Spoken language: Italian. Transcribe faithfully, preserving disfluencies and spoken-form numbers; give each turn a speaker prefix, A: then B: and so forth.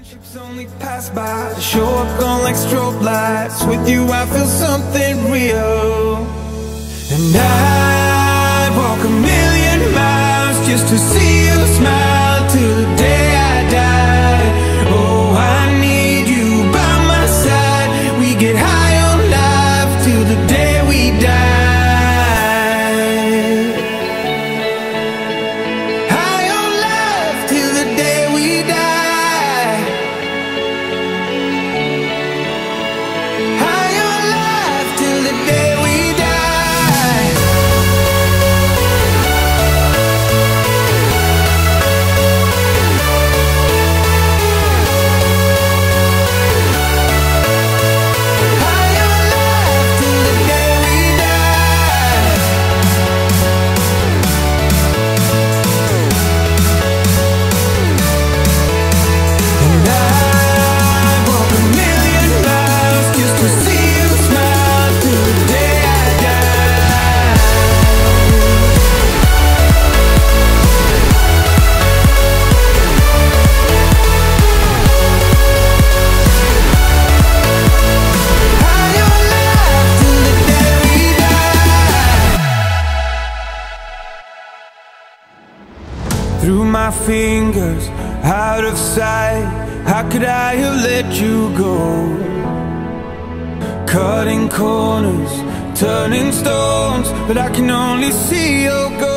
A: Friendships only pass by, show up on like strobe lights. With you I feel something real. And I'd walk a million miles just to see you smile till the day I die. Oh, I need you by my side. We get high on life till the day we die. High on life till the day we die. High on life till the day we die. High on life till the day we die. And I'd walk a million miles just to see you smile till the day I die. High on life till the day we die. Through my fingers, out of sight, how could I have let you go? Cutting corners, turning stones, but I can only see your ghost.